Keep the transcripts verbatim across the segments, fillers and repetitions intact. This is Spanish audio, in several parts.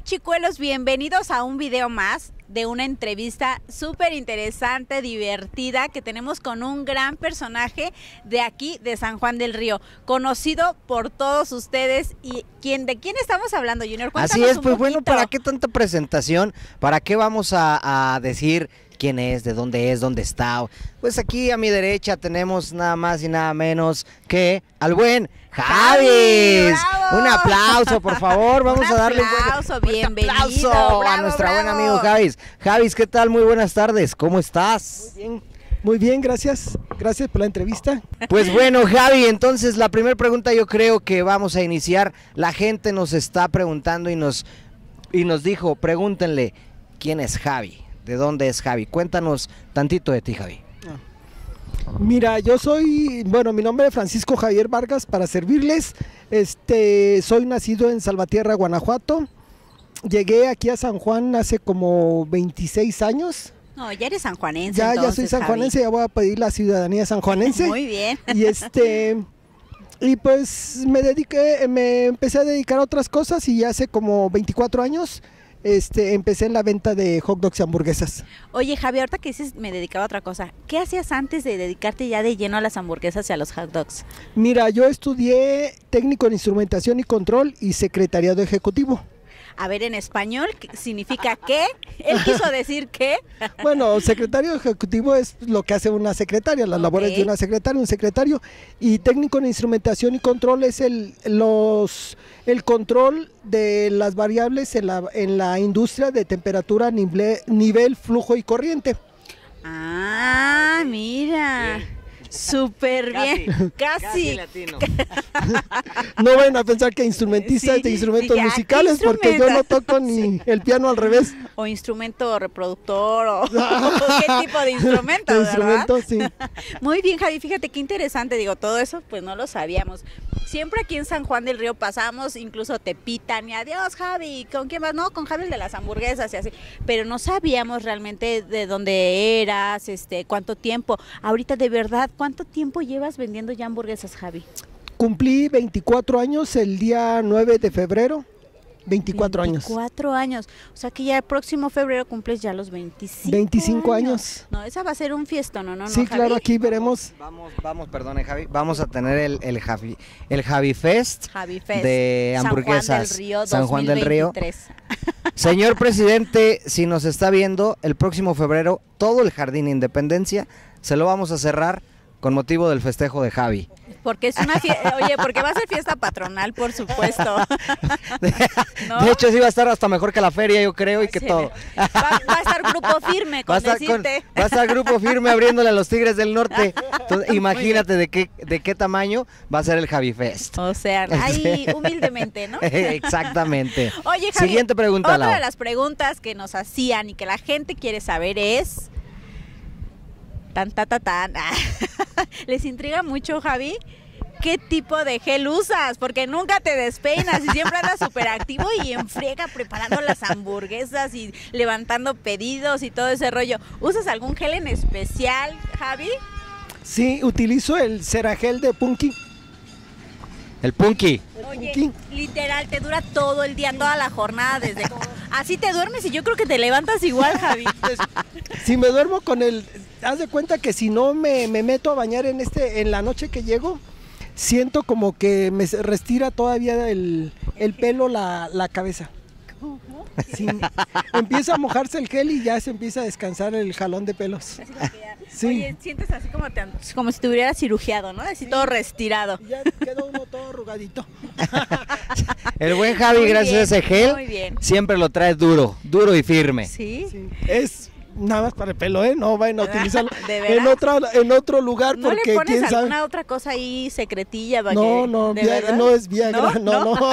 chicuelos, bienvenidos a un video más de una entrevista súper interesante, divertida, que tenemos con un gran personaje de aquí, de San Juan del Río, conocido por todos ustedes. ¿Y quién, de quién estamos hablando, Junior? Cuéntanos. Así es, un pues poquito. bueno, ¿para qué tanta presentación? ¿Para qué vamos a, a decir quién es, de dónde es, dónde está? Pues aquí a mi derecha tenemos nada más y nada menos que al buen Javi. Un aplauso, por favor. Vamos un a darle un aplauso, buen, bienvenido. aplauso bravo, a nuestro bravo. buen amigo Javis. Javis, ¿qué tal? Muy buenas tardes. ¿Cómo estás? Muy bien, muy bien, gracias. Gracias por la entrevista. Pues bueno, Javi, entonces la primera pregunta yo creo que vamos a iniciar. La gente nos está preguntando y nos, y nos dijo, pregúntenle, ¿quién es Javi? ¿De dónde es Javi? Cuéntanos tantito de ti, Javi. Mira, yo soy, bueno, mi nombre es Francisco Javier Vargas, para servirles. Este, soy nacido en Salvatierra, Guanajuato. Llegué aquí a San Juan hace como veintiséis años. No, ya eres sanjuanense. Ya, entonces, ya soy sanjuanense, Javi. ya voy a pedir la ciudadanía sanjuanense. Muy bien. Y este, y pues me dediqué, me empecé a dedicar a otras cosas y hace como veinticuatro años este, empecé en la venta de hot dogs y hamburguesas. Oye, Javi, ahorita que dices me dedicaba a otra cosa, ¿qué hacías antes de dedicarte ya de lleno a las hamburguesas y a los hot dogs? Mira, yo estudié técnico en instrumentación y control y secretariado ejecutivo. A ver, en español, ¿qué significa qué? Él quiso decir qué. Bueno, secretario ejecutivo es lo que hace una secretaria, las Ok. labores de una secretaria, un secretario, y técnico en instrumentación y control es el, los, el control de las variables en la, en la industria de temperatura, nivel, nivel, flujo y corriente. Ah, mira. Súper bien. Casi. latino. No vayan a pensar que instrumentistas Sí, de instrumentos dije, ¿a qué musicales, porque yo no instrumento? toco ni el piano al revés. O instrumento reproductor, o qué tipo de instrumento, De ¿verdad? instrumento, sí. Muy bien, Javi, fíjate qué interesante, digo, todo eso pues no lo sabíamos. Siempre aquí en San Juan del Río pasamos, incluso te pitan y adiós, Javi, ¿con quién vas? No, con Javi el de las hamburguesas y así, pero no sabíamos realmente de dónde eras, este, cuánto tiempo. Ahorita de verdad, ¿cuánto tiempo llevas vendiendo ya hamburguesas, Javi? Cumplí veinticuatro años el día nueve de febrero, veinticuatro años. veinticuatro años, o sea que ya el próximo febrero cumples ya los veinticinco veinticinco años. No, esa va a ser un fiestón, ¿no? ¿No, Sí, Javi? claro, aquí veremos. Vamos, vamos, perdone, Javi. Vamos a tener el, el Javi, el Javi Fest, Javi Fest, de hamburguesas San Juan del Río San Juan del Río. dos mil veintitrés. Señor presidente, si nos está viendo, el próximo febrero todo el Jardín Independencia se lo vamos a cerrar con motivo del festejo de Javi. Porque es una fiesta, oye, porque va a ser fiesta patronal, por supuesto. ¿No? De hecho, sí va a estar hasta mejor que la feria, yo creo, y que Sí, todo. Va, va a estar grupo firme, Va a, con estar con- decirte. va a estar grupo firme abriéndole a los Tigres del Norte. Entonces, imagínate de qué, de qué tamaño va a ser el Javi Fest. O sea, ahí humildemente, ¿no? Exactamente. Oye, Javi, Siguiente pregunta, otra Lau. de las preguntas que nos hacían y que la gente quiere saber es... Tan, ta, ta, tan. ¿Les intriga mucho, Javi? ¿Qué tipo de gel usas? Porque nunca te despeinas y siempre andas súper activo y en friega preparando las hamburguesas y levantando pedidos y todo ese rollo. ¿Usas algún gel en especial, Javi? Sí, utilizo el Ceragel de Punky. El Punky. Oye, Punky. literal, te dura todo el día, toda la jornada, desde... Así te duermes y yo creo que te levantas igual, Javi. Si me duermo con el, haz de cuenta que si no me, me meto a bañar en este, en la noche que llego, siento como que me restira todavía el, el pelo, la, la cabeza. Sí, empieza a mojarse el gel y ya se empieza a descansar el jalón de pelos. Así como que ya- Sí. Oye, sientes así como, te, como si te hubieras cirugiado, ¿no? Así Sí. todo restirado. Ya queda uno todo arrugadito. El buen Javi, Muy gracias bien, a ese gel, muy bien. siempre lo trae duro, duro y firme. ¿Sí? Sí, es nada más para el pelo, ¿eh? No vayan a utilizarlo ¿De veras? en, otra, en otro lugar ¿No porque le pones quién sabe. alguna otra cosa ahí secretilla? Para No, que, no, ¿de Via- verdad? no es Viagra, no, no.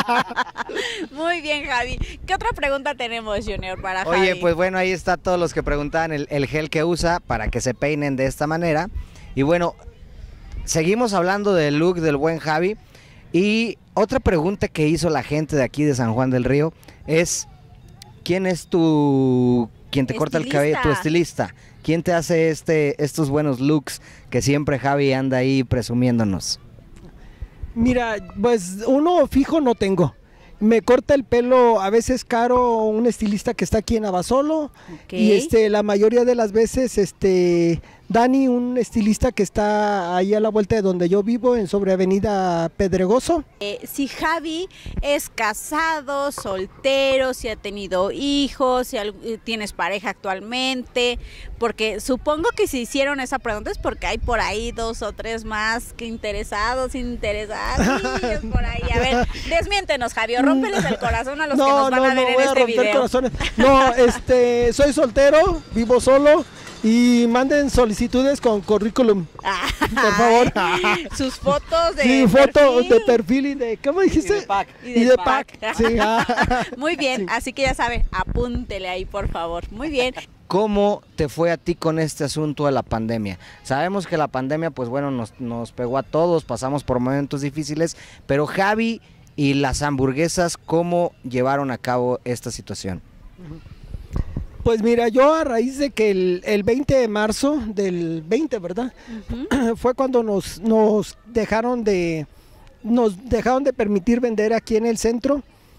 Muy bien, Javi. ¿Qué otra pregunta tenemos, Junior, para Javi? Oye, pues bueno, ahí está todos los que preguntaban el, el gel que usa para que se peinen de esta manera. Y bueno, seguimos hablando del look del buen Javi. Y otra pregunta que hizo la gente de aquí de San Juan del Río es, ¿quién es tu, quien te corta el cabello, tu estilista? ¿Quién te hace este, estos buenos looks que siempre Javi anda ahí presumiéndonos? Mira, pues uno fijo no tengo. Me corta el pelo a veces Caro, un estilista que está aquí en Abasolo. Okay. Y este, la mayoría de las veces, este, Dani, un estilista que está ahí a la vuelta de donde yo vivo, en sobre Avenida Pedregoso. Eh, si Javi es casado, soltero, si ha tenido hijos, si al, tienes pareja actualmente, porque supongo que si hicieron esa pregunta es porque hay por ahí dos o tres más que interesados, interesados, por ahí. A ver, desmiéntenos, Javi, rómpeles el corazón a los no, que nos van no, a ver no, en voy este a romper video. Corazones. No, este, soy soltero, vivo solo y manden solicitudes con currículum, por favor. Sus fotos de Sí, foto perfil. de perfil y de, ¿cómo dijiste? Y de pack. Y de Y de pack. pack. Sí, ah. Muy bien, Sí. así que ya saben, apúntele ahí, por favor. Muy bien. ¿Cómo te fue a ti con este asunto de la pandemia? Sabemos que la pandemia, pues bueno, nos, nos pegó a todos, pasamos por momentos difíciles, pero Javi y las hamburguesas, ¿cómo llevaron a cabo esta situación? Pues mira, yo a raíz de que el, el veinte de marzo del veinte, ¿verdad? Uh-huh. Fue cuando nos, nos dejaron de nos dejaron de permitir vender aquí en el centro.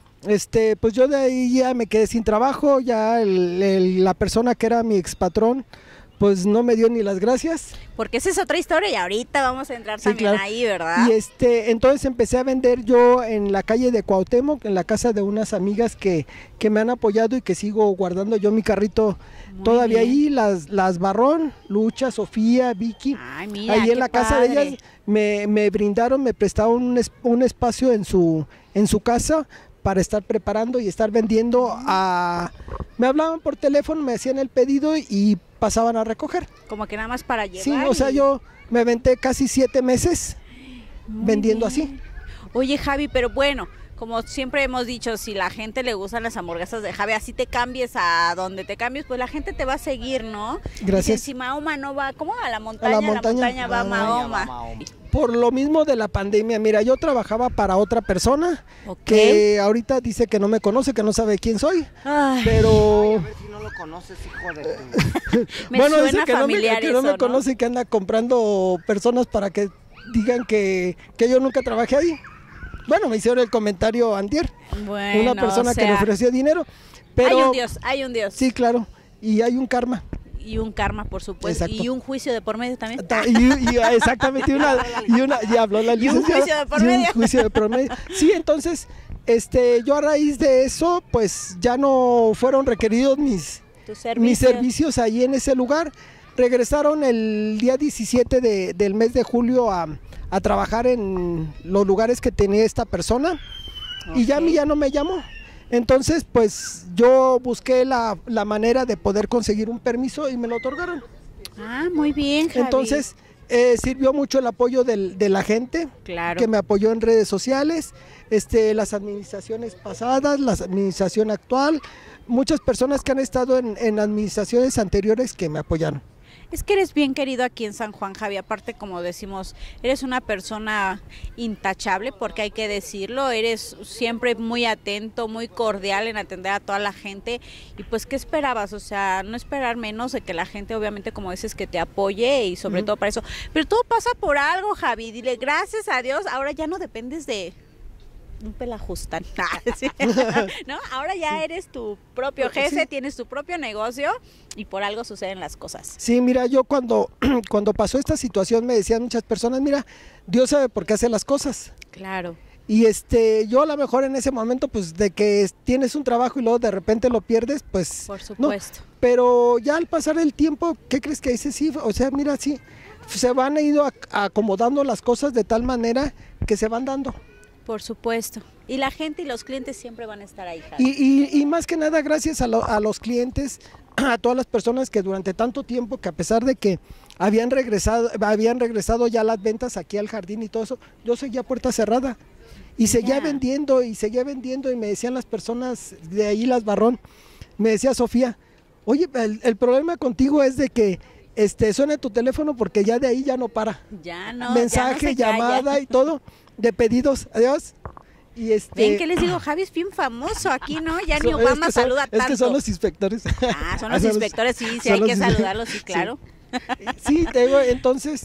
Este, pues yo de ahí ya me quedé sin trabajo, ya el, el, la persona que era mi expatrón, pues no me dio ni las gracias. Porque esa es otra historia y ahorita vamos a entrar Sí, también claro. ahí, ¿verdad? Y este, entonces empecé a vender yo en la calle de Cuauhtémoc, en la casa de unas amigas que, que me han apoyado y que sigo guardando yo mi carrito Muy todavía bien. ahí, las, las Barrón, Lucha, Sofía, Vicky. Ay, mira, Ahí qué en la casa de padre. ellas me, me brindaron, me prestaron un, es- un espacio en su, en su casa para estar preparando y estar vendiendo a... Me hablaban por teléfono, me hacían el pedido y pasaban a recoger. Como que nada más para llevar. Sí, o sea, y- yo me aventé casi siete meses Muy vendiendo bien. así. Oye, Javi, pero bueno, como siempre hemos dicho, si la gente le gustan las hamburguesas de Javi, así te cambies a donde te cambies, pues la gente te va a seguir, ¿no? Gracias. Y si Mahoma no va, ¿cómo? A la montaña, a la montaña, montaña. va Ah, Mahoma. Por lo mismo de la pandemia, mira, yo trabajaba para otra persona Ok. que ahorita dice que no me conoce, que no sabe quién soy, Ay, pero... A ver si no lo conoces, hijo de tu... me bueno, suena dice que no me, familiar que no me eso, ¿no? conoce, que anda comprando personas para que digan que, que yo nunca trabajé ahí. Bueno, me hicieron el comentario antier, Bueno, una persona o que me sea, ofreció dinero, pero... Hay un Dios, hay un Dios. Sí, claro, y hay un karma. Y un karma, por supuesto. Exacto. Y un juicio de por medio también. Ta- Y, y, exactamente, y una, y una, y habló la Y un licenciada, juicio de por y un medio. juicio de por medio. Sí, entonces, este, yo a raíz de eso, pues ya no fueron requeridos mis, Tu servicio. mis servicios ahí en ese lugar. Regresaron el día diecisiete de- del mes de julio a, a trabajar en los lugares que tenía esta persona y ya a mí Ok. ya no me llamó. Entonces, pues yo busqué la, la manera de poder conseguir un permiso y me lo otorgaron. Ah, muy bien, Javi. Entonces, eh, sirvió mucho el apoyo del- de la gente claro. que me apoyó en redes sociales, este, las administraciones pasadas, la administración actual, muchas personas que han estado en, en administraciones anteriores que me apoyaron. Es que eres bien querido aquí en San Juan, Javi. Aparte, como decimos, eres una persona intachable, porque hay que decirlo. Eres siempre muy atento, muy cordial en atender a toda la gente. Y pues, ¿qué esperabas? O sea, no esperar menos de que la gente, obviamente, como dices, que te apoye y sobre Ujú. todo para eso. Pero todo pasa por algo, Javi. Dile, gracias a Dios, ahora ya no dependes de un pelajustán. Sí. ¿No? Ahora ya eres tu propio jefe, Sí. tienes tu propio negocio y por algo suceden las cosas. Sí, mira, yo cuando, cuando pasó esta situación me decían muchas personas, mira, Dios sabe por qué hace las cosas. Claro. Y este, yo a lo mejor en ese momento, pues de que tienes un trabajo y luego de repente lo pierdes, pues Por no. supuesto. Pero ya al pasar el tiempo, ¿qué crees que dice? Sí, o sea, mira, sí, se van a ido ac- acomodando las cosas de tal manera que se van dando. Por supuesto. Y la gente y los clientes siempre van a estar ahí, Javi. Y, y, y más que nada, gracias a, lo- a los clientes, a todas las personas que durante tanto tiempo, que a pesar de que habían regresado, habían regresado ya las ventas aquí al jardín y todo eso, yo seguía puerta cerrada. Y seguía Ya. vendiendo y seguía vendiendo y me decían las personas de ahí, las Barrón, me decía Sofía, oye, el, el problema contigo es de que este suena tu teléfono porque ya de ahí ya no para. Ya no. Mensaje, ya no se calla. llamada y todo de pedidos. Adiós. Y este, Ven que les digo, Javi es bien famoso aquí, ¿no? Ya ni son- es Obama que son- saluda Es tanto. que son los inspectores. Ah, son los Ah, inspectores, sí, sí, son hay los que inspectores. saludarlos, sí, claro. Sí, te digo, entonces,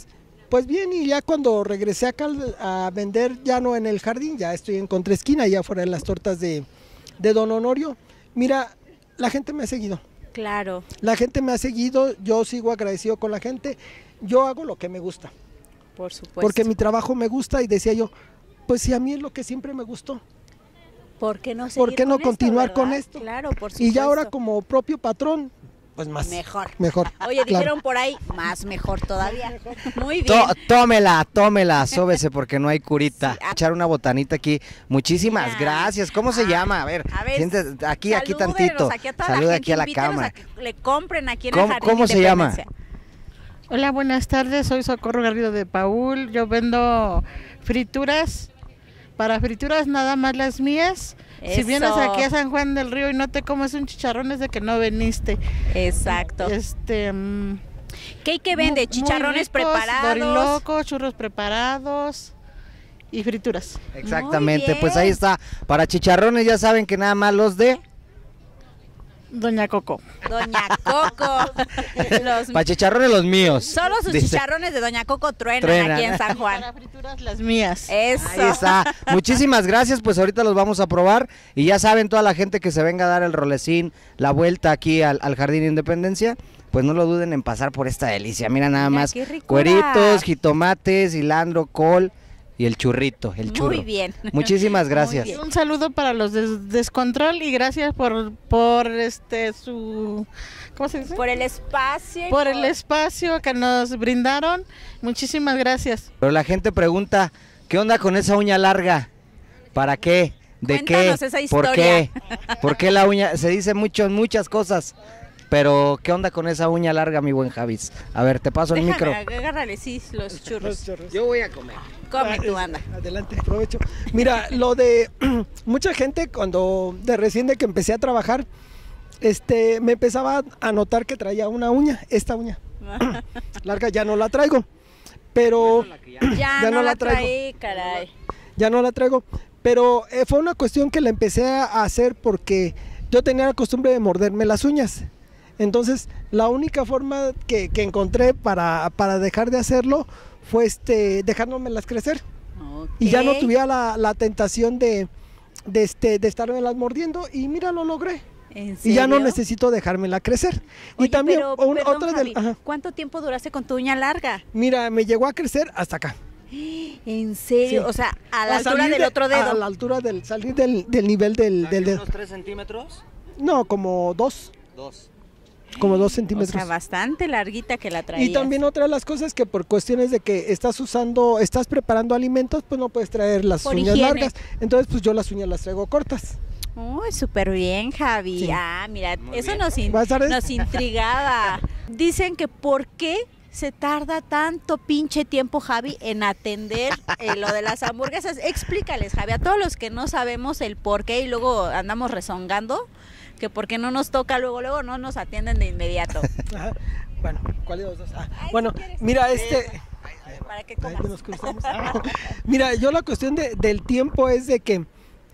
Pues bien, y ya cuando regresé acá al- a vender, ya no en el jardín, ya estoy en Contraesquina, ya fuera de las tortas de, de Don Honorio. Mira, la gente me ha seguido. Claro. La gente me ha seguido, yo sigo agradecido con la gente. Yo hago lo que me gusta. Por supuesto. Porque mi trabajo me gusta y decía yo, pues si a mí es lo que siempre me gustó. ¿Por qué no ¿Por seguir qué no con esto, continuar con verdad? esto? Claro, por supuesto. Y ya ahora como propio patrón, pues más. Mejor. Mejor. Oye, claro. dijeron por ahí, más mejor todavía. Muy bien. Tó- tómela, tómela, sóbese porque no hay curita. Sí, ah. Echar una botanita aquí. Muchísimas Mira. gracias. ¿Cómo se Ah, llama? A ver, a ver, siéntate aquí, aquí salúdenos tantito. aquí a toda Saluda la aquí a la gente, invítenos cámara. a que le compren aquí en ¿Cómo- el Jardín cómo se llama? Independencia. Hola, buenas tardes, soy Socorro Garrido de Paul, yo vendo frituras, para frituras nada más las mías. Si vienes Eso. aquí a San Juan del Río y no te comes un chicharrón es de que no viniste. Exacto. Este, mm, ¿Qué hay que vende? muy- muy Chicharrones ricos, preparados. dorilocos, churros preparados y frituras. Exactamente, Muy pues bien. ahí está. Para chicharrones ya saben que nada más los de... Doña Coco. Doña Coco. Los- Para chicharrones los míos. Solo sus Dice. chicharrones de Doña Coco truenan, Truenan. aquí en San Juan. Para frituras las mías. Eso. Ahí está. Muchísimas gracias, pues ahorita los vamos a probar. Y ya saben, toda la gente que se venga a dar el rolecín, la vuelta aquí al, al Jardín Independencia, pues no lo duden en pasar por esta delicia. Mira nada Mira, más, qué ricura. cueritos, jitomates, cilantro, col y el churrito, el churro. Muy bien. Muchísimas gracias. bien. Un saludo para los de Descontrol y gracias por por este su ¿cómo se dice? Por el espacio. y por el espacio que nos brindaron. Muchísimas gracias. Pero la gente pregunta, ¿qué onda con esa uña larga? ¿Para qué? ¿De Cuéntanos qué? esa ¿Por qué? historia. ¿Por qué la uña? Se dice mucho, muchas cosas. Pero, ¿qué onda con esa uña larga, mi buen Javis? A ver, te paso el micro. Déjame, agárrale, sí, los churros. Los chorros. Yo voy a comer. Come Ah, tu es- banda. Adelante, aprovecho. Mira, lo de mucha gente cuando de recién de que empecé a trabajar, este, me empezaba a notar que traía una uña, esta uña larga ya no la traigo, pero Ya, Ya no, no la la traigo. traí, caray. ya no la traigo, pero eh, fue una cuestión que la empecé a hacer porque yo tenía la costumbre de morderme las uñas. Entonces, la única forma que, que encontré para, para dejar de hacerlo fue este, dejándomelas crecer. Y ya no Ok. tuviera la, la tentación de, de, este, de estármelas mordiendo y mira, lo logré. ¿En Y ya no serio? necesito dejármela crecer. Oye, y también pero, un- perdón, otra Javi, del... ajá. ¿cuánto tiempo duraste con tu uña larga? Mira, me llegó a crecer hasta acá. ¿En serio? Sí. O sea, a la A altura salir del de- otro dedo. A la altura del salir del, del nivel del, del dedo. tres centímetros? No, como dos, Dos. como dos O centímetros. sea, bastante larguita que la traías. Y también otra de las cosas que por cuestiones de que estás usando, estás preparando alimentos, pues no puedes traer las Por uñas higiene. largas. Entonces, pues yo las uñas las traigo cortas. Uy, súper bien, Javi. Sí. Ah, mira, Muy eso bien. nos, in- Buenas tardes. nos intrigaba. Dicen que por qué se tarda tanto pinche tiempo, Javi, en atender eh, lo de las hamburguesas. Explícales, Javi, a todos los que no sabemos el por qué y luego andamos rezongando, que porque no nos toca luego, luego no nos atienden de inmediato. Ajá. Bueno, ¿cuál de los dos? Ah, Ay, bueno, si quieres. mira, este... Para que Ahí comas. nos cruzamos. Mira, yo la cuestión de- del tiempo es de que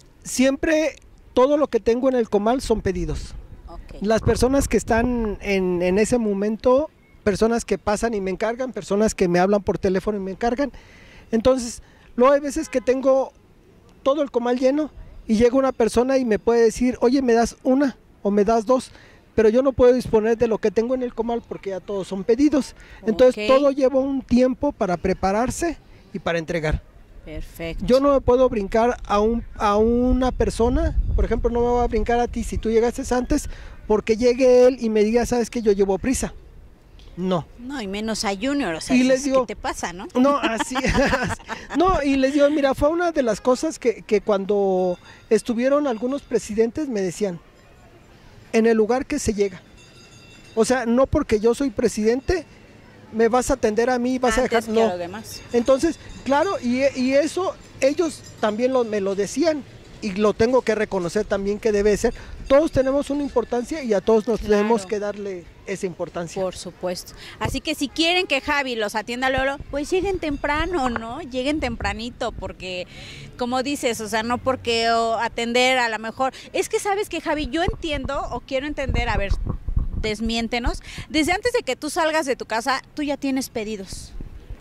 siempre todo lo que tengo en el comal son pedidos. Ok. Las personas que están en, en ese momento, personas que pasan y me encargan, personas que me hablan por teléfono y me encargan. Entonces, luego hay veces que tengo todo el comal lleno y llega una persona y me puede decir, oye, me das una o me das dos, pero yo no puedo disponer de lo que tengo en el comal porque ya todos son pedidos. Entonces, Ok. todo lleva un tiempo para prepararse y para entregar. Perfecto. Yo no me puedo brincar a, un, a una persona, por ejemplo, no me voy a brincar a ti si tú llegaste antes, porque llegue él y me diga, sabes que yo llevo prisa. No. No, y menos a Junior, o sea, Y eso les es- digo- ¿qué te pasa, no? No, así. No, y les digo, mira, fue una de las cosas que, que cuando estuvieron algunos presidentes me decían, en el lugar que se llega. O sea, no porque yo soy presidente, me vas a atender a mí, vas a Antes dejar. que a No. los demás. Entonces, claro, y, y eso ellos también lo, me lo decían y lo tengo que reconocer también que debe ser. Todos tenemos una importancia y a todos nos Claro. tenemos que darle esa importancia. Por supuesto. Así que si quieren que Javi los atienda luego, pues lleguen temprano, ¿no? Lleguen tempranito, porque como dices, o sea, no porque o, atender a lo mejor. Es que sabes que, Javi, yo entiendo o quiero entender, a ver, desmiéntenos, desde antes de que tú salgas de tu casa, tú ya tienes pedidos.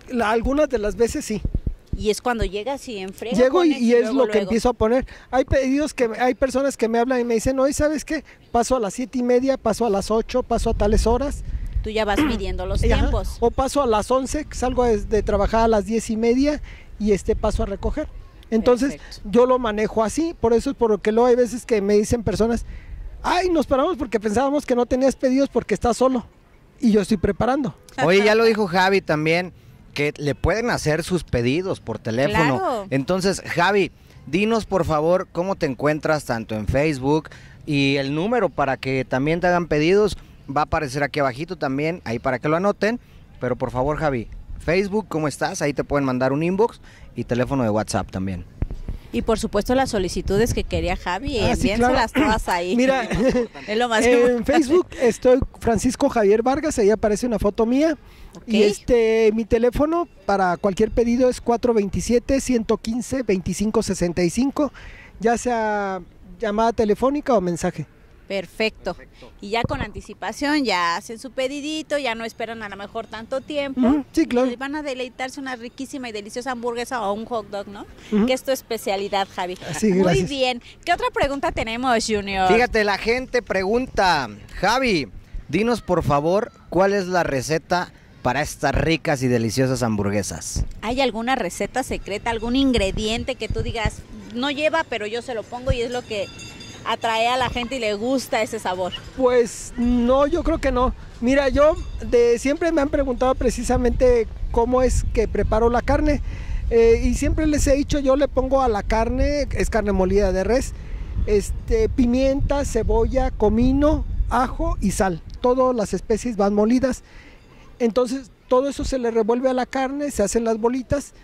la- algunas de las veces sí. Y es cuando llegas y en friega Llego y, pones y es luego, lo que luego. empiezo a poner. Hay pedidos que hay personas que me hablan y me dicen, oye, ¿sabes qué? Paso a las siete y media, paso a las ocho, paso a tales horas. Tú ya vas midiendo los Ajá. tiempos. O paso a las once, salgo de, de trabajar a las diez y media y este paso a recoger. Entonces Perfecto. yo lo manejo así, por eso es por lo que luego hay veces que me dicen personas, ay, nos paramos porque pensábamos que no tenías pedidos porque estás solo y yo estoy preparando. Oye, ya lo dijo Javi también, que le pueden hacer sus pedidos por teléfono. Claro. Entonces, Javi, dinos por favor cómo te encuentras tanto en Facebook y el número para que también te hagan pedidos. Va a aparecer aquí abajito también, ahí para que lo anoten. Pero por favor, Javi, Facebook, ¿cómo estás? Ahí te pueden mandar un inbox y teléfono de WhatsApp también. Y por supuesto las solicitudes que quería Javi, Ah, sí, enviánselas claro. todas ahí. Mira, es lo más en importante. Facebook estoy Francisco Javier Vargas, ahí aparece una foto mía. Ok. Y este mi teléfono para cualquier pedido es cuatro dos siete, uno uno cinco, dos cinco seis cinco, ya sea llamada telefónica o mensaje. Perfecto. Y ya con anticipación ya hacen su pedidito, ya no esperan a lo mejor tanto tiempo. Ujú, sí, claro. Y van a deleitarse una riquísima y deliciosa hamburguesa o un hot dog, ¿no? Ujú. Que es tu especialidad, Javi. Sí, Muy gracias. bien. ¿Qué otra pregunta tenemos, Junior? Fíjate, la gente pregunta, Javi, dinos por favor cuál es la receta para estas ricas y deliciosas hamburguesas. ¿Hay alguna receta secreta, algún ingrediente que tú digas, no lleva, pero yo se lo pongo y es lo que atrae a la gente y le gusta ese sabor? Pues no, yo creo que no. Mira, yo de siempre me han preguntado precisamente cómo es que preparo la carne. Eh, y siempre les he dicho, yo le pongo a la carne, es carne molida de res, este, pimienta, cebolla, comino, ajo y sal. Todas las especies van molidas. Entonces todo eso se le revuelve a la carne, se hacen las bolitas.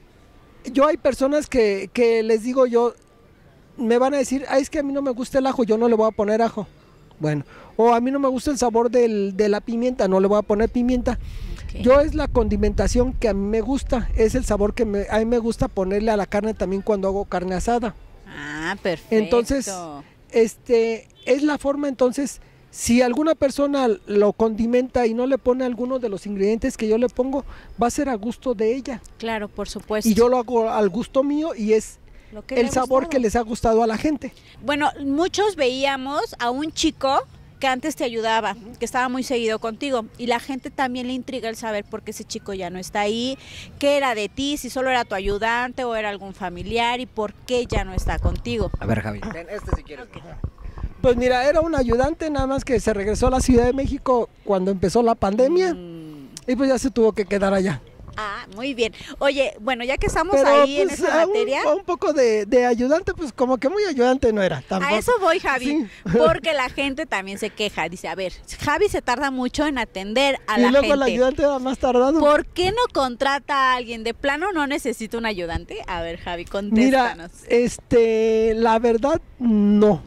Yo hay personas que, que les digo yo, me van a decir, ah, es que a mí no me gusta el ajo, yo no le voy a poner ajo. Bueno, o a mí no me gusta el sabor del, de la pimienta, no le voy a poner pimienta. Ok. Yo es la condimentación que a mí me gusta, es el sabor que me, a mí me gusta ponerle a la carne también cuando hago carne asada. Ah, perfecto. Entonces, este, es la forma entonces, si alguna persona lo condimenta y no le pone alguno de los ingredientes que yo le pongo, va a ser a gusto de ella. Claro, por supuesto. Y yo lo hago al gusto mío y es Lo que le el ha sabor gustado. que les ha gustado a la gente. Bueno, muchos veíamos a un chico que antes te ayudaba, que estaba muy seguido contigo, y la gente también le intriga el saber por qué ese chico ya no está ahí, qué era de ti, si solo era tu ayudante o era algún familiar y por qué ya no está contigo. A ver, Javi, ten este si quieres. Pues mira, era un ayudante nada más que se regresó a la Ciudad de México cuando empezó la pandemia Mm. y pues ya se tuvo que quedar allá. Ah, muy bien. Oye, bueno, ya que estamos Pero ahí en pues, esa a un- materia, a un, poco de, de ayudante, pues como que muy ayudante no era. Tampoco. a eso voy, Javi, Sí. porque la gente también se queja. Dice, a ver, Javi se tarda mucho en atender a Y la luego el gente. ayudante era más tardado. ¿Por qué no contrata a alguien? ¿De plano no necesita un ayudante? A ver, Javi, Mira, contéstanos. este, la verdad, no.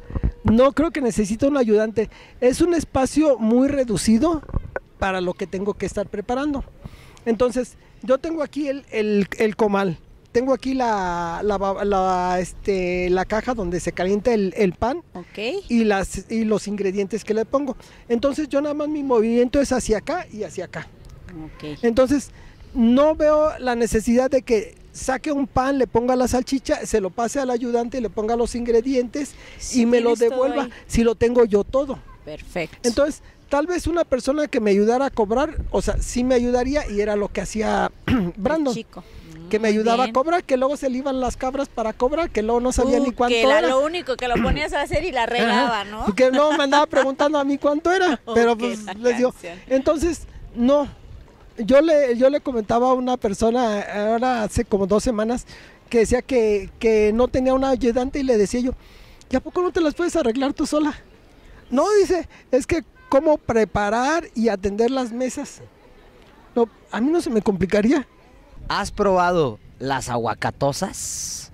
No creo que necesite un ayudante. Es un espacio muy reducido para lo que tengo que estar preparando. Entonces, yo tengo aquí el, el, el comal. Tengo aquí la, la, ba- la, este, la caja donde se calienta el, el pan Ok. y, las, y los ingredientes que le pongo. Entonces, yo nada más mi movimiento es hacia acá y hacia acá. Ok. Entonces, no veo la necesidad de que saque un pan, le ponga la salchicha, se lo pase al ayudante y le ponga los ingredientes Sí, y me lo tienes todo devuelva ahí. si lo tengo yo todo. Perfecto. Entonces, tal vez una persona que me ayudara a cobrar, o sea, sí me ayudaría y era lo que hacía El Brandon, chico. que me Muy ayudaba bien. a cobrar, que luego se le iban las cabras para cobrar, que luego no sabía Uh, ni cuánto que era era. lo único que lo ponías a hacer y la regaba, ¿no? Ajá, que no me andaba preguntando a mí cuánto era, pero Ok, pues esa les digo. canción. Entonces, no. Yo le, yo le comentaba a una persona ahora hace como dos semanas que decía que, que no tenía un ayudante y le decía yo, ¿y a poco no te las puedes arreglar tú sola? No, dice, es que cómo preparar y atender las mesas. No, a mí no se me complicaría. ¿Has probado las aguacatosas?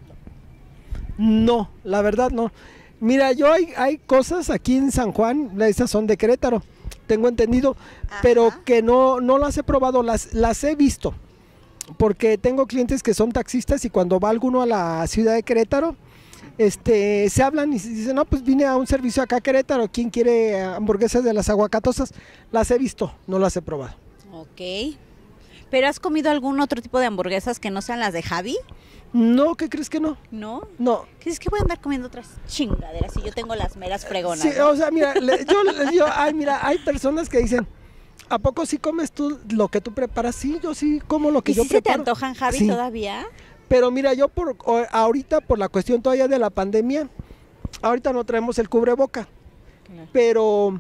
No, la verdad no. Mira, yo hay, hay cosas aquí en San Juan, esas son de Querétaro, tengo entendido, Ajá. pero que no, no las he probado, las, las he visto, porque tengo clientes que son taxistas y cuando va alguno a la ciudad de Querétaro, este, se hablan y se dicen, no, pues vine a un servicio acá a Querétaro, ¿quién quiere hamburguesas de las aguacatosas? Las he visto, no las he probado. Ok. ¿Pero has comido algún otro tipo de hamburguesas que no sean las de Javi? No, ¿qué crees que no? ¿No? No. ¿Qué es que voy a andar comiendo otras chingaderas y yo tengo las meras fregonas? Sí, ¿no? o sea, mira, le- yo, yo, ay, mira, hay personas que dicen, ¿a poco sí comes tú lo que tú preparas? Sí, yo sí como lo que ¿Y yo si se te preparo. antojan, Javi, Sí. todavía? Pero mira, yo por o- ahorita, por la cuestión todavía de la pandemia, ahorita no traemos el cubreboca, Claro. pero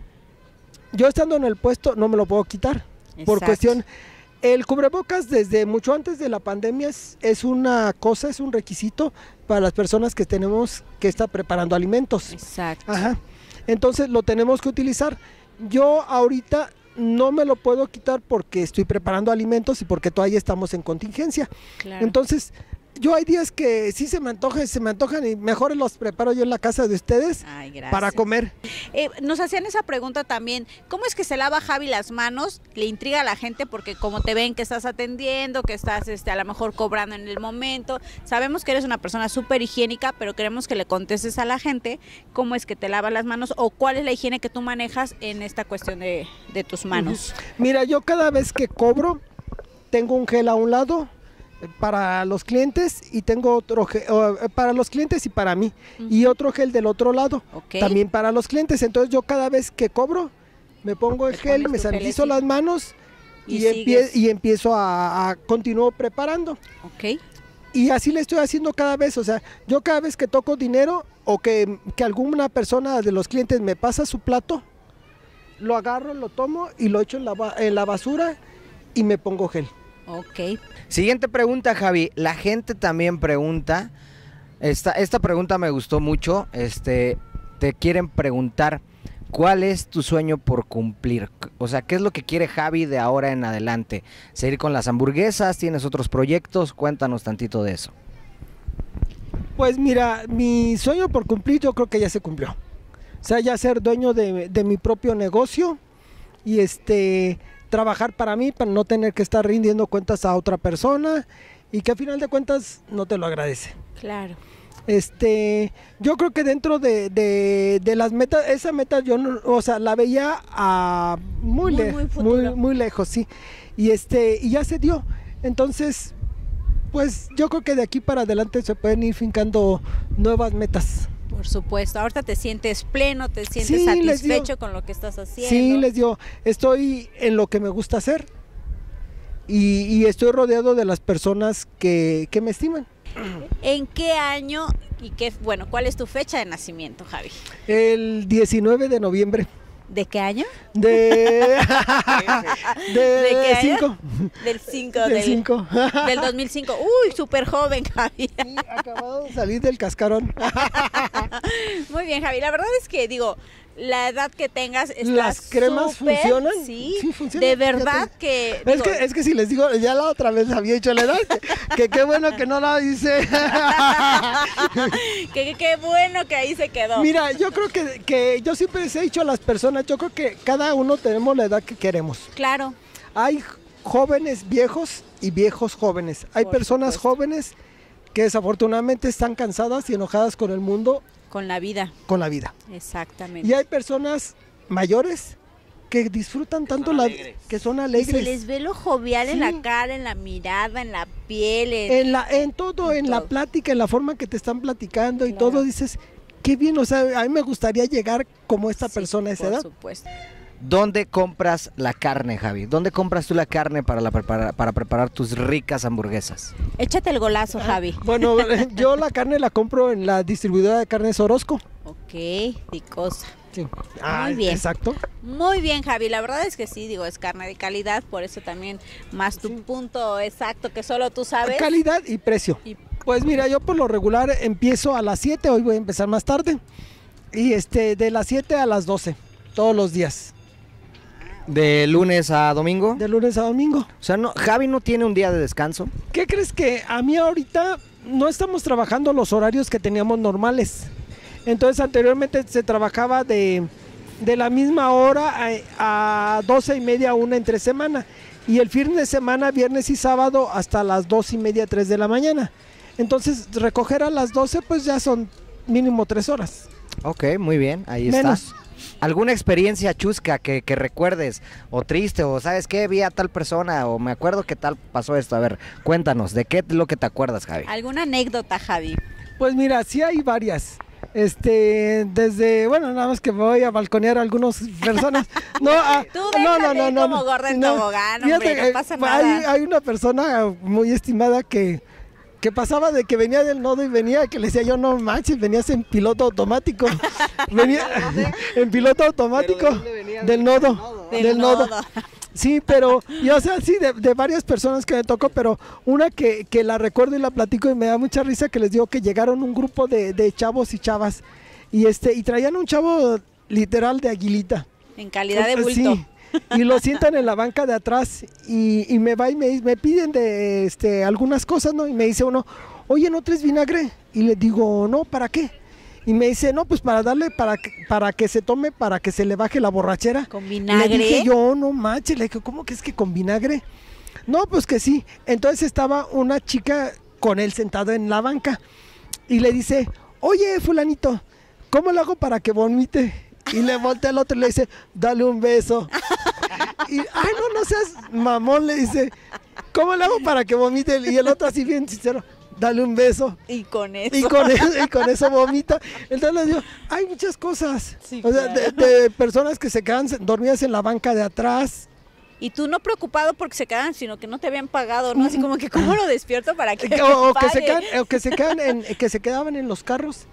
yo estando en el puesto no me lo puedo quitar. Por Exacto. cuestión, el cubrebocas desde mucho antes de la pandemia es, es una cosa, es un requisito para las personas que tenemos que estar preparando alimentos. Exacto. Ajá. Entonces lo tenemos que utilizar. Yo ahorita no me lo puedo quitar porque estoy preparando alimentos y porque todavía estamos en contingencia. Claro. Entonces, yo hay días que sí se me antojan, se me antojan y mejor los preparo yo en la casa de ustedes Ay, gracias. para comer. Eh, nos hacían esa pregunta también, ¿cómo es que se lava Javi las manos? Le intriga a la gente porque como te ven que estás atendiendo, que estás este, a lo mejor cobrando en el momento, sabemos que eres una persona súper higiénica, pero queremos que le contestes a la gente cómo es que te lavas las manos o cuál es la higiene que tú manejas en esta cuestión de, de tus manos. Mira, yo cada vez que cobro, tengo un gel a un lado eh, para los clientes y tengo otro gel eh, para los clientes y para mí y otro gel del otro lado Ok. también para los clientes. Entonces yo cada vez que cobro me pongo el Te gel, pones me tu sanitizo gelecito. las manos Y y, empie- sigues. y empiezo a, a continúo preparando. Ok. Y así le estoy haciendo cada vez, o sea, yo cada vez que toco dinero o que, que alguna persona de los clientes me pasa su plato, lo agarro, lo tomo y lo echo en la, ba- en la basura y me pongo gel. Ok. Siguiente pregunta, Javi. La gente también pregunta, esta, esta pregunta me gustó mucho, este, te quieren preguntar, ¿cuál es tu sueño por cumplir? O sea, ¿qué es lo que quiere Javi de ahora en adelante? ¿Seguir con las hamburguesas? ¿Tienes otros proyectos? Cuéntanos tantito de eso. Pues mira, mi sueño por cumplir yo creo que ya se cumplió. O sea, ya ser dueño de, de mi propio negocio y este trabajar para mí, para no tener que estar rindiendo cuentas a otra persona y que a final de cuentas no te lo agradece. Claro. Este, yo creo que dentro de, de, de las metas, esa meta yo no, o sea, la veía a muy, Muy, le- muy muy, futuro. muy lejos, sí. Y este, y ya se dio. Entonces, pues yo creo que de aquí para adelante se pueden ir fincando nuevas metas. Por supuesto. Ahorita te sientes pleno, te sientes Sí, les digo. satisfecho con lo que estás haciendo. Sí, les digo, estoy en lo que me gusta hacer y, y estoy rodeado de las personas que, que me estiman. ¿En qué año y qué, bueno, cuál es tu fecha de nacimiento, Javi? El diecinueve de noviembre ¿De qué año? de, de, ¿De qué año? cinco. Del cinco, Del del, cinco. del dos mil cinco. Uy, súper joven, Javi. Sí, acabado de salir del cascarón. Muy bien, Javi. La verdad es que, digo, la edad que tengas está ¿Las cremas súper, funcionan? Sí, Sí, funcionan, de verdad fíjate. que... Es digo, que, es que si les digo, ya la otra vez había hecho la edad, que, que qué bueno que no la hice. que, que- qué bueno que ahí se quedó. Mira, yo creo que, que yo siempre les he dicho a las personas, yo creo que cada uno tenemos la edad que queremos. Claro, Hay jóvenes viejos y viejos jóvenes. Hay Por personas supuesto. jóvenes que desafortunadamente están cansadas y enojadas con el mundo, con la vida. con la vida. Exactamente. Y hay personas mayores que disfrutan tanto la que son Y alegres. se les ve lo jovial en Sí. la cara, en la mirada, en la piel. En, En la en todo, en en la todo. plática, en la forma que te están platicando y Claro. todo dices, qué bien, o sea, a mí me gustaría llegar como esta Sí, persona a esa por edad. supuesto. ¿Dónde compras la carne, Javi? ¿Dónde compras tú la carne para, la prepara- para preparar tus ricas hamburguesas? Échate el golazo, Javi. Bueno, yo la carne la compro en la distribuidora de carnes Orozco. Ok, picosa. Sí. Muy bien. Exacto. Muy bien, Javi. La verdad es que sí, digo, es carne de calidad, por eso también más tu Sí. punto exacto que solo tú sabes. Calidad y precio. Y- Pues mira, yo por lo regular empiezo a las siete, hoy voy a empezar más tarde. Y este de las siete a las doce, todos los días, ¿De lunes a domingo? de lunes a domingo. O sea, no, Javi no tiene un día de descanso. ¿Qué crees que a mí ahorita no estamos trabajando los horarios que teníamos normales? Entonces anteriormente se trabajaba de, de la misma hora a, a doce y media, una entre semana. Y el fin de semana, viernes y sábado, hasta las dos y media, tres de la mañana. Entonces recoger a las doce pues ya son mínimo tres horas. Ok, muy bien, ahí Menos. está. ¿Alguna experiencia chusca que, que recuerdes, o triste, o sabes qué, vi a tal persona, o me acuerdo que tal pasó esto? A ver, cuéntanos, ¿de qué es lo que te acuerdas, Javi? ¿Alguna anécdota, Javi? Pues mira, sí hay varias. Este, desde, bueno, nada más que voy a balconear a algunas personas. No, a, Tú no, déjate no, no, como no, gorda en no. tobogán, Fíjate, hombre, no eh, pasa hay, nada. hay una persona muy estimada que, que pasaba de que venía del nodo y venía, que le decía yo, no manches, venías en piloto automático. Venía en piloto automático del nodo, Del del nodo. nodo. Sí, pero, y, o sea, sí, de, de varias personas que me tocó, pero una que, que la recuerdo y la platico y me da mucha risa, que les digo que llegaron un grupo de, de chavos y chavas, y este y traían un chavo literal de aguilita. En calidad de bulto. Sí, y lo sientan en la banca de atrás, y, y me va y me, me piden de este algunas cosas, ¿no? Y me dice uno, oye, ¿no traes vinagre? Y le digo, no, ¿para qué? Y me dice, no, pues para darle, para que, para que se tome, para que se le baje la borrachera. ¿Con vinagre? Le dije yo, no manches, le dije, ¿cómo que es que con vinagre? No, pues que sí. Entonces estaba una chica con él sentado en la banca y le dice, oye, fulanito, ¿cómo lo hago para que vomite? Y le voltea al otro y le dice, dale un beso. Y, ay, no, no seas mamón, le dice, ¿cómo lo hago para que vomite? Y el otro así bien sincero, dale un beso. Y con eso. Y con eso, y con eso vomita. Entonces les digo, hay muchas cosas. Sí, o sea, claro. de, de personas que se quedan dormidas en la banca de atrás. Y tú no preocupado porque se quedan, sino que no te habían pagado, ¿no? Así como que, ¿cómo lo despierto para que me O, o que pague? se quedan, o que se quedan en, que se quedaban en los carros.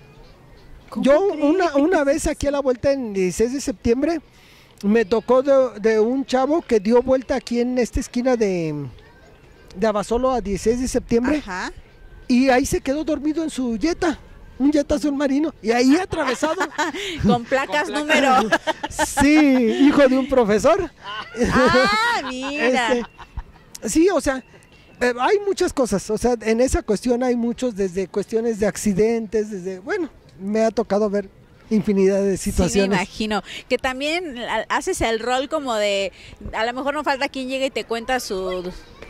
¿Cómo Yo crees? una, una vez aquí a la vuelta en dieciséis de septiembre me tocó de, de un chavo que dio vuelta aquí en esta esquina de, de Abasolo a dieciséis de septiembre. Ajá. Y ahí se quedó dormido en su Jetta, un Jetta submarino, y ahí atravesado. Con placas número. Sí, hijo de un profesor. Ah, mira. Este, sí, o sea, eh, hay muchas cosas, o sea, en esa cuestión hay muchos, desde cuestiones de accidentes, desde, bueno, me ha tocado ver infinidad de Sí, me situaciones. imagino. Que también a- haces el rol como de, a lo mejor no falta quien llegue y te cuenta su,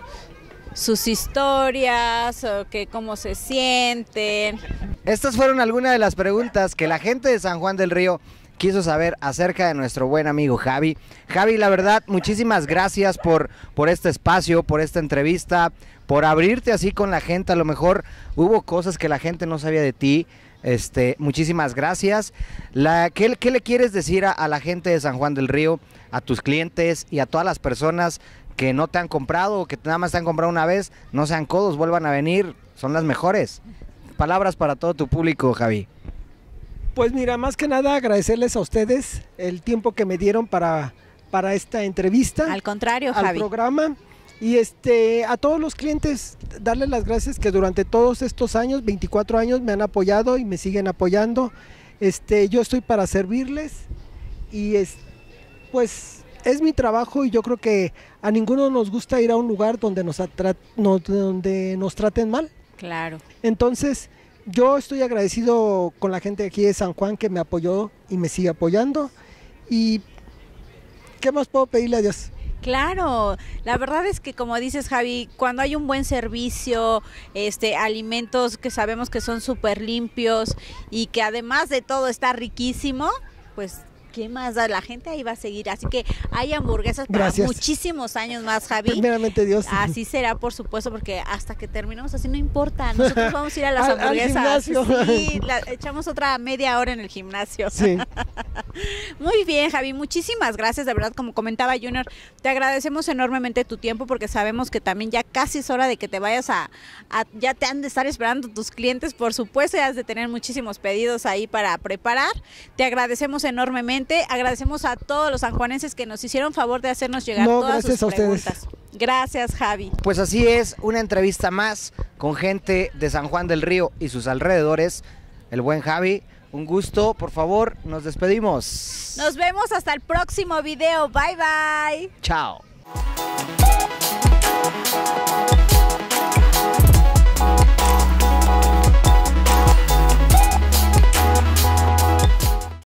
sus historias, o que cómo se sienten. Estas fueron algunas de las preguntas que la gente de San Juan del Río quiso saber acerca de nuestro buen amigo Javi. Javi, la verdad, muchísimas gracias por, por este espacio, por esta entrevista, por abrirte así con la gente. A lo mejor hubo cosas que la gente no sabía de ti. Este, muchísimas gracias. La, ¿qué, ¿Qué le quieres decir a, a la gente de San Juan del Río, a tus clientes y a todas las personas que no te han comprado o que nada más te han comprado una vez? No sean codos, vuelvan a venir, son las mejores. Palabras para todo tu público, Javi. Pues mira, más que nada agradecerles a ustedes el tiempo que me dieron para, para esta entrevista. Al contrario, al Javi. programa, y este a todos los clientes darles las gracias que durante todos estos años, veinticuatro años, me han apoyado y me siguen apoyando. Este, yo estoy para servirles y es, pues es mi trabajo, y yo creo que a ninguno nos gusta ir a un lugar donde nos, atra- no- donde nos traten mal. Claro. Entonces, yo estoy agradecido con la gente de aquí de San Juan que me apoyó y me sigue apoyando. Y ¿qué más puedo pedirle a Dios? Claro, la verdad es que como dices, Javi, cuando hay un buen servicio, este, alimentos que sabemos que son súper limpios y que además de todo está riquísimo, pues ¿qué más da? La gente ahí va a seguir, así que hay hamburguesas para Gracias. muchísimos años más, Javi. Primeramente Dios. Así será, por supuesto, porque hasta que terminemos así no importa, nosotros vamos a ir a las Al- al hamburguesas. gimnasio. Sí, la- echamos otra media hora en el gimnasio. Sí. Muy bien, Javi, muchísimas gracias, de verdad, como comentaba Junior, te agradecemos enormemente tu tiempo porque sabemos que también ya casi es hora de que te vayas a, a- ya te han de estar esperando tus clientes, por supuesto, ya has de tener muchísimos pedidos ahí para preparar, te agradecemos enormemente, agradecemos a todos los sanjuanenses que nos hicieron favor de hacernos llegar No, todas gracias sus a ustedes. preguntas. Gracias, Javi. Pues así es, una entrevista más con gente de San Juan del Río y sus alrededores. El buen Javi, un gusto, por favor, nos despedimos. Nos vemos hasta el próximo video, bye bye. Chao.